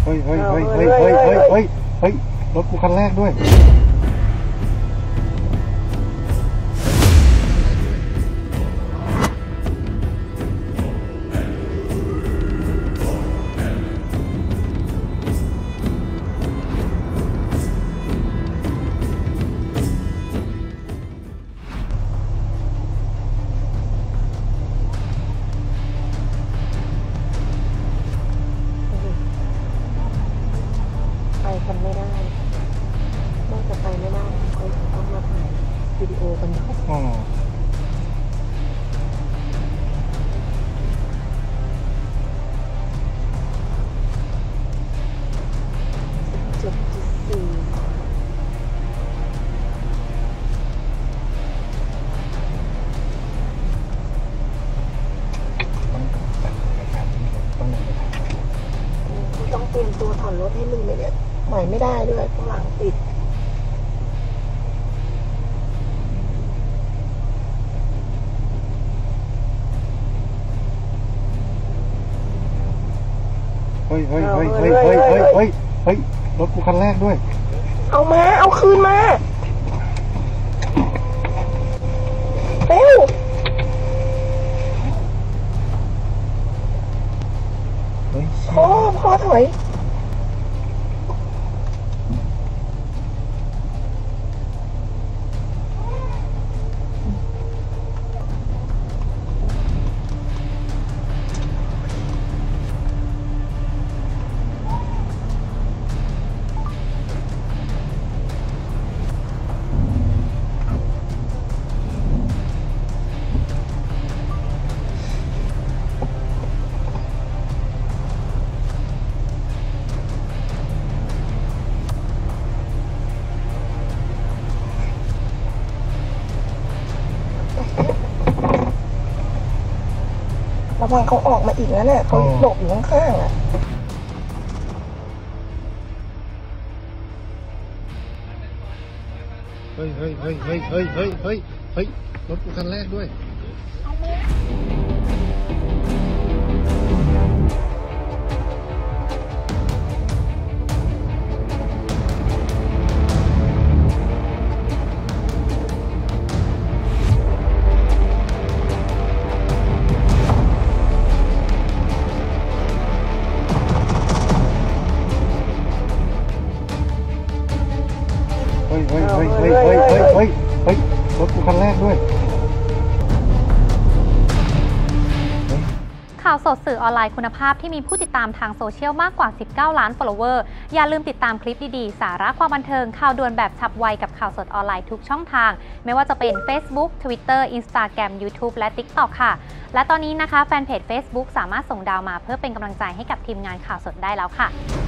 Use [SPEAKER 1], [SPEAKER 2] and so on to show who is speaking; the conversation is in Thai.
[SPEAKER 1] ฮ้ยเฮ้ยเฮ้ยเฮ้ยเฮ้ยเฮ้ยเฮ้ยเฮ้ยรถกูคันแรกด้วย
[SPEAKER 2] ไปกันไม่ได้น่าจะไปไม่ได้เขาต้องมาถ่ายวิดีโอกันนะ7.4ต้องเตรียมตัวถอนรถให้มึงเลยเนี่ยใหม่ไม่ได้ด้วยข้างหลังติด
[SPEAKER 1] เฮ้ยเฮ้ยเฮ้ยเฮ้ยเฮ้ยเฮ้ยเฮ้ยเฮ้ยรถกูคันแรกด้วย
[SPEAKER 2] เอาคืนมาเร็วพ่อถอยระวังเขาออกมาอีกนะเนี่ยเขาหลบอยู่ข้างๆอ่ะ
[SPEAKER 1] เฮ้ยเฮ้ยเฮ้ยเฮ้ยเฮ้ยเฮ้ยเฮ้ยเฮ้ยรถกูคันแรกด้วยเฮ้ยเฮ้ยเฮ้ยเฮ้ยเฮ้ยเฮ้ยเฮ้ยเฮ้ยรถกูคันแรกด้วย
[SPEAKER 3] ข่าวสดสื่อออนไลน์คุณภาพที่มีผู้ติดตามทางโซเชียลมากกว่า19 ล้าน follower อย่าลืมติดตามคลิปดีๆสาระความบันเทิงข่าวด่วนแบบฉับไวกับข่าวสดออนไลน์ทุกช่องทางไม่ว่าจะเป็น Facebook Twitter Instagram YouTube และ TikTok ค่ะและตอนนี้นะคะแฟนเพจ Facebook สามารถส่งดาวมาเพื่อเป็นกำลังใจให้กับทีมงานข่าวสดได้แล้วค่ะ